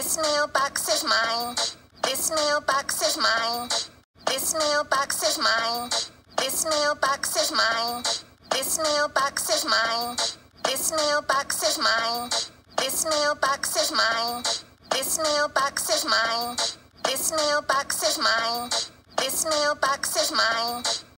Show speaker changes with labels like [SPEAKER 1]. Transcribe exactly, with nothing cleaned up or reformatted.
[SPEAKER 1] This mailbox is mine. This mailbox is mine. This mailbox is mine. This mailbox is mine. This mailbox is mine. This mailbox is mine. This mailbox is mine. This mailbox is mine. This mailbox is mine. This mailbox is mine.